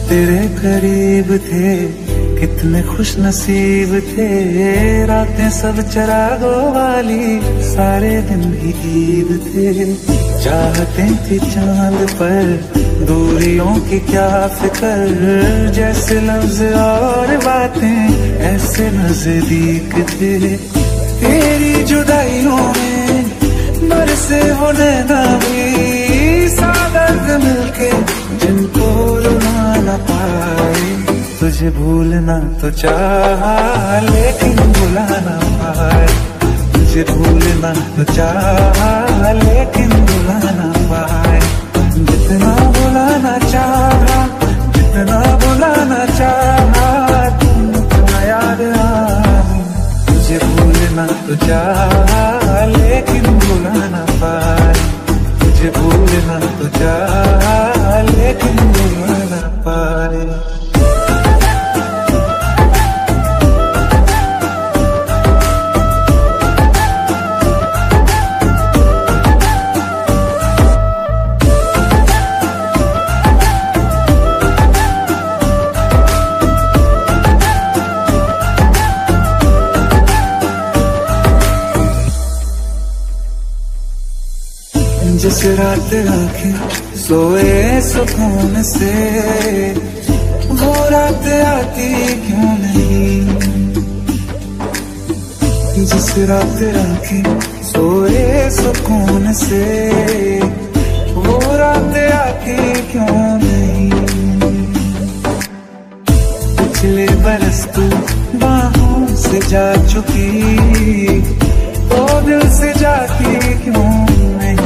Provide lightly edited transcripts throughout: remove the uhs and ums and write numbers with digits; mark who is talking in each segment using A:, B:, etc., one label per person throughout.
A: तेरे करीब थे कितने खुश नसीब थे, रातें सब चरागों वाली, सारे दिन भी ईद थे। चाहते थे चांद पर दूरियों की क्या फिक्र, जैसे लफ्ज और बातें ऐसे नजदीक थे। तेरी जुदाइयों में बरसे वो नैना भी, सागर मिलके जिनको रुला न पाए। तुझे भूलना तो चाहा लेकिन भुला न पाए, तुझे भूलना तो चाहा लेकिन भुला न पाए। जितना भुलाना चाहा, जितना भुलाना चाहा, तुम इतना याद आए। तुझे भूलना तो चाहा लेकिन भुला न पाए, तुझे भूलना तो चाहा लेकिन भुला न पाए। जिस रात आंखें सोए सुकून से, वो रात आती क्यों नहीं। जिस रात आंखें सोए सुकून से, वो रात आती क्यों नहीं। पिछले बरस तू बाहों से जा चुकी, वो दिल से जाती क्यों नहीं।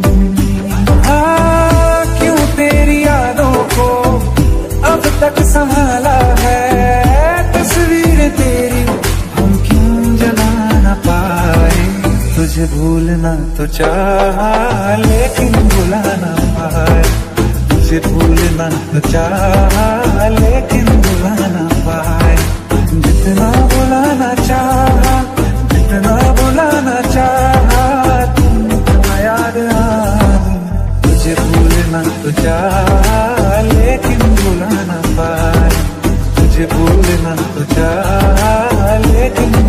A: क्यों तेरी यादों को अब तक संभाला है, तस्वीर तेरी हम क्यों जला न पाए। तुझे भूलना तो चाहा लेकिन भुला न पाए, तुझे भूलना तो चाहा लेकिन भुला न पाए। जितना भुलाना चाहा, जितना भुलाना चाहा, तुम इतना याद आए। तुझे भूलना तो चाहा लेकिन भुला न पाए, तुझे भूलना तो चाहा लेकिन